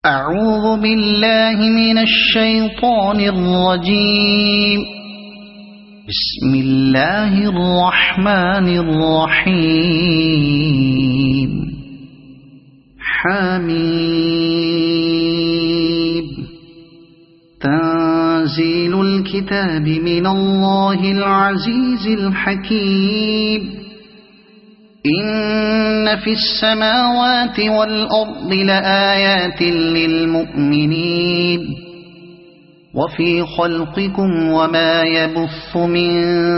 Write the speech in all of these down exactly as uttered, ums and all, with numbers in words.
أعوذ بالله من الشيطان الرجيم بسم الله الرحمن الرحيم حميم تنزيل الكتاب من الله العزيز الحكيم إن في السماوات والأرض لآيات للمؤمنين وفي خلقكم وما يبث من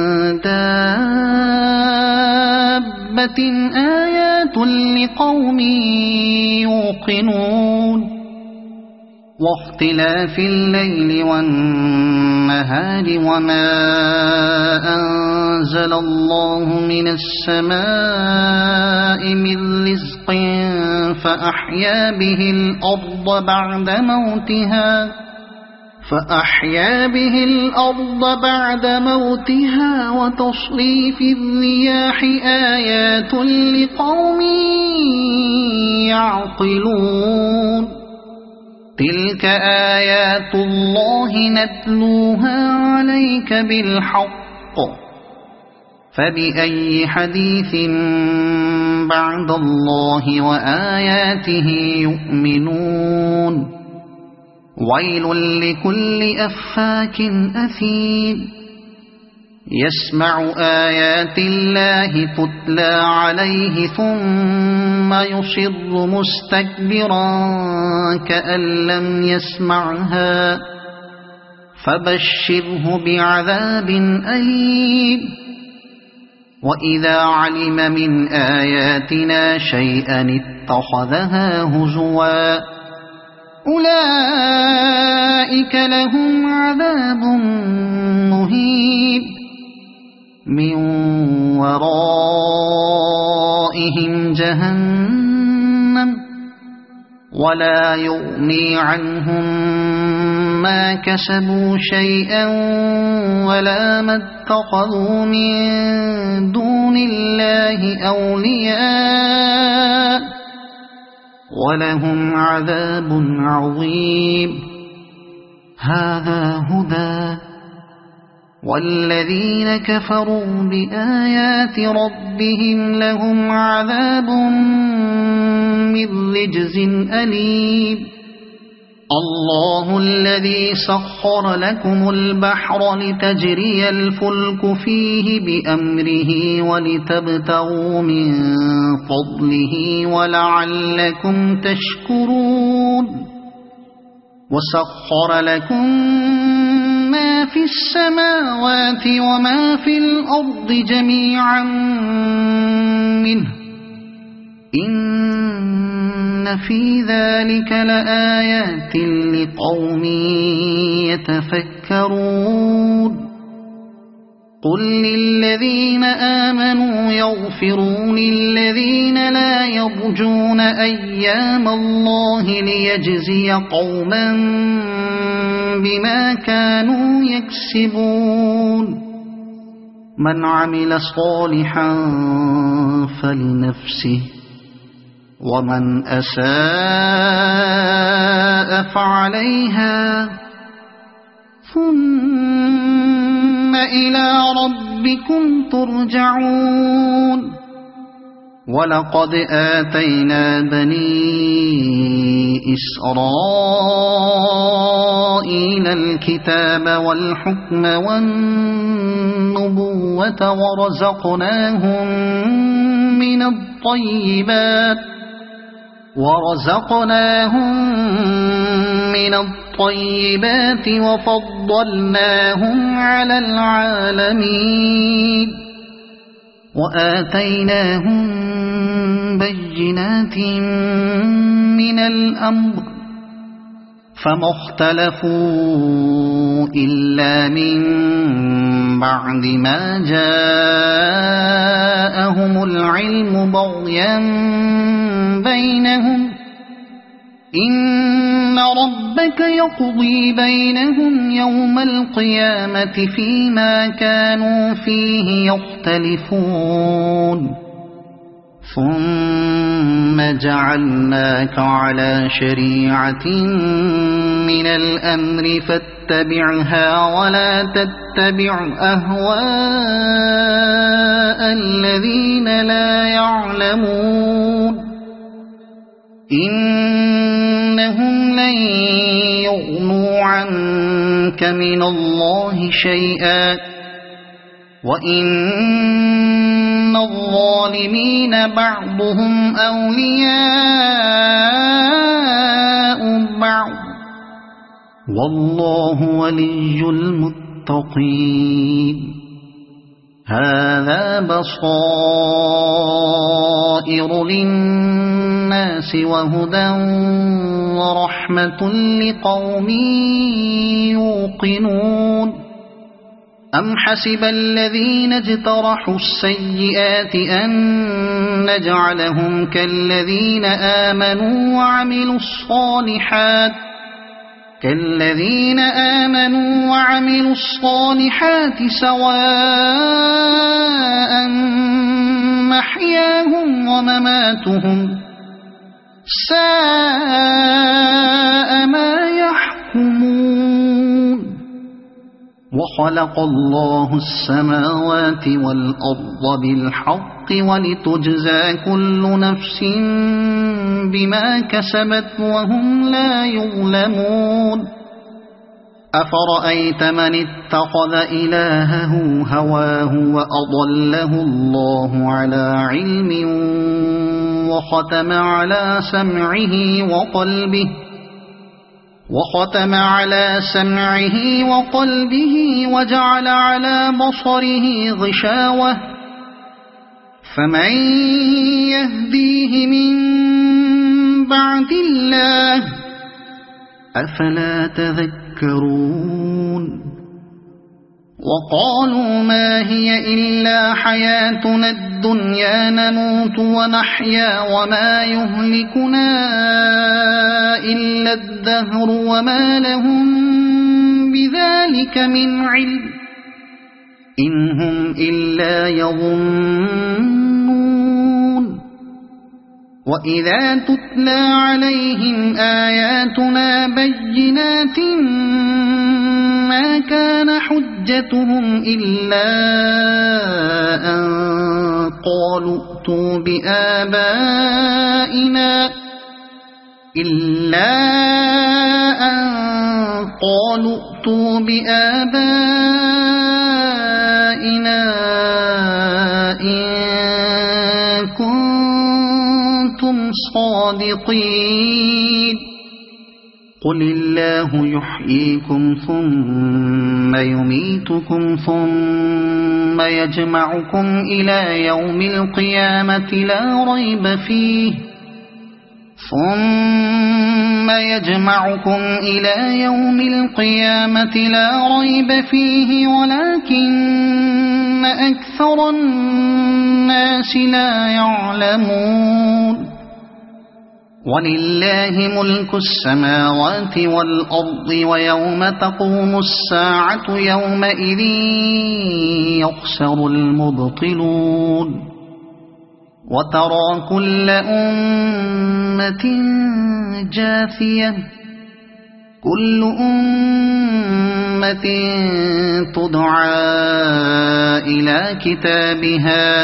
دابة آيات لقوم يوقنون واختلاف الليل والنهار وما أنزل الله من السماء من رزق فأحيا به الأرض بعد موتها فأحيا به الأرض بعد موتها وتصريف الرياح آيات لقوم يعقلون تلك آيات الله نتلوها عليك بالحق فبأي حديث بعد الله وآياته يؤمنون ويل لكل أفاك أثيم يسمع آيات الله تتلى عليه ثم يصر مستكبرا كأن لم يسمعها فبشره بعذاب أليم وإذا علم من آياتنا شيئا اتخذها هزوا أولئك لهم عذاب مهين من ورائهم جهنم ولا يغني عنهم ما كسبوا شيئا ولا ما اتخذوا من دون الله أولياء ولهم عذاب عظيم هذا هدى والذين كفروا بآيات ربهم لهم عذاب من رجز أليم الله الذي سخر لكم البحر لتجري الفلك فيه بأمره ولتبتغوا من فضله ولعلكم تشكرون وسخر لكم ما في السماوات وما في الأرض جميعا منه إن في ذلك لآيات لقوم يتفكرون قل للذين آمنوا يغفروا للذين لا يرجون أيام الله ليجزي قوما بما كانوا يكسبون من عمل صالحا فلنفسه ومن أساء فعليها ثم إلى ربكم ترجعون ولقد آتينا بني إسرائيل الكتاب والحكم والنبوة ورزقناهم من الطيبات ورزقناهم من الطيبات وفضلناهم على العالمين وآتيناهم بينات من الأمر فما اختلفوا إلا من بعد ما جاءهم العلم بغيا بينهم إن ربك يقضي بينهم يوم القيامة فيما كانوا فيه يختلفون ثم جعلناك على شريعة من الأمر فاتبعها ولا تتبع أهواء الذين لا يعلمون إنهم لن يغنوا عنك من الله شيئا وإن الظالمين بعضهم أولياء بعض والله ولي المتقين هذا بصائر للناس وهدى ورحمة لقوم يوقنون أم حسب الذين اجترحوا السيئات أن نجعلهم كالذين آمنوا وعملوا الصالحات كالذين آمنوا وعملوا الصالحات سواء محياهم ومماتهم ساء ما يحكمون وخلق الله السماوات والأرض بالحق ولتجزى كل نفس بما كسبت وهم لا يظلمون أفرأيت من اتخذ إلهه هواه وأضله الله على علم وختم على سمعه وقلبه وختم على سمعه وقلبه وجعل على بصره غشاوة فمن يهديه من بعد الله أفلا تذكرون وقالوا ما هي إلا حياتنا الدنيا نموت ونحيا وما يهلكنا إلا الدهر وما لهم بذلك من علم إن هم إلا يظنون وإذا تتلى عليهم آياتنا بينات ما كان حجتهم إلا أن قالوا ائتوا بآبائنا إلا أن قالوا ائتوا بآبائنا إن كنتم صادقين قل الله يحييكم ثم يميتكم ثم يجمعكم إلى يوم القيامة لا ريب فيه ثم يجمعكم إلى يوم القيامة لا ريب فيه ولكن أكثر الناس لا يعلمون ولله ملك السماوات والأرض ويوم تقوم الساعة يومئذ يخسر المبطلون وترى كل أمة جاثية كل أمة تدعى إلى كتابها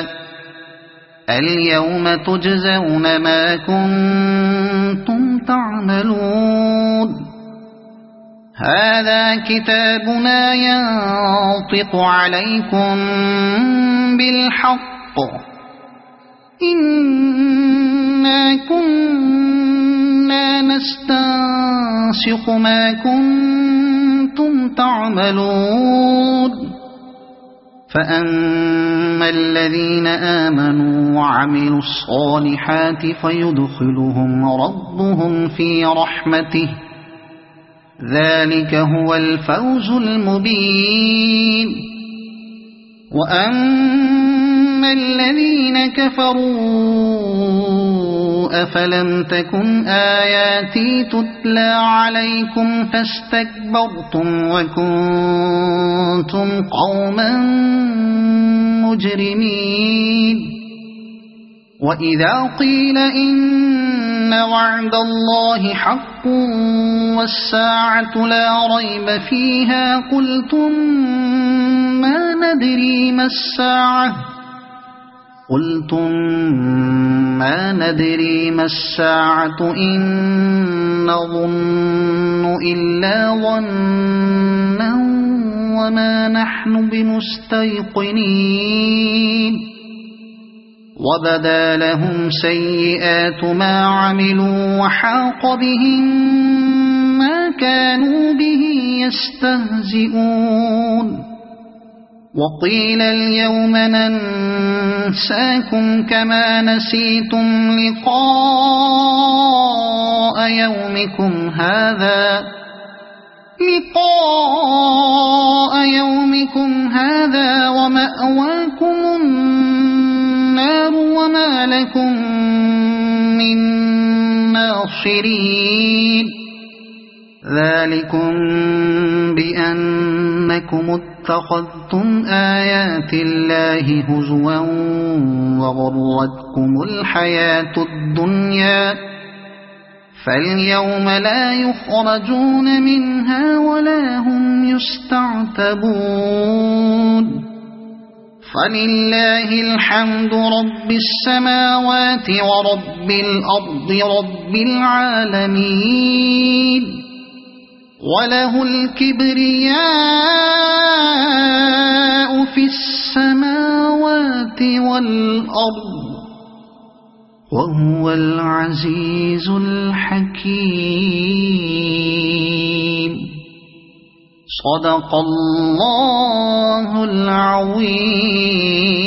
اليوم تجزون ما كنتم تعملون هذا كتابنا ينطق عليكم بالحق إنا كنا نستنسخ ما كنتم تعملون فأما الذين آمنوا وعملوا الصالحات فيدخلهم ربهم في رحمته ذلك هو الفوز المبين وأما الذين كفروا أفلم تكن آياتي تتلى عليكم فاستكبرتم وكنتم قوما مجرمين وإذا قيل إن وعد الله حق والساعة لا ريب فيها قلتم ما ندري ما الساعة قلتم ما ندري ما الساعة إن نظن إلا ظنا وما نحن بمستيقنين وبدا لهم سيئات ما عملوا وحاق بهم ما كانوا به يستهزئون وقيل اليوم ننساكم كما نسيتم لقاء يومكم هذا لقاء يومكم هذا ومأواكم النار وما لكم من ناصرين ذلكم بأنكم اتخذتم آيات الله هزوا وغرتكم الحياة الدنيا فاليوم لا يخرجون منها ولا هم يستعتبون فلله الحمد رب السماوات ورب الأرض رب العالمين وله الكبرياء في السماوات والأرض وهو العزيز الحكيم صدق الله العظيم.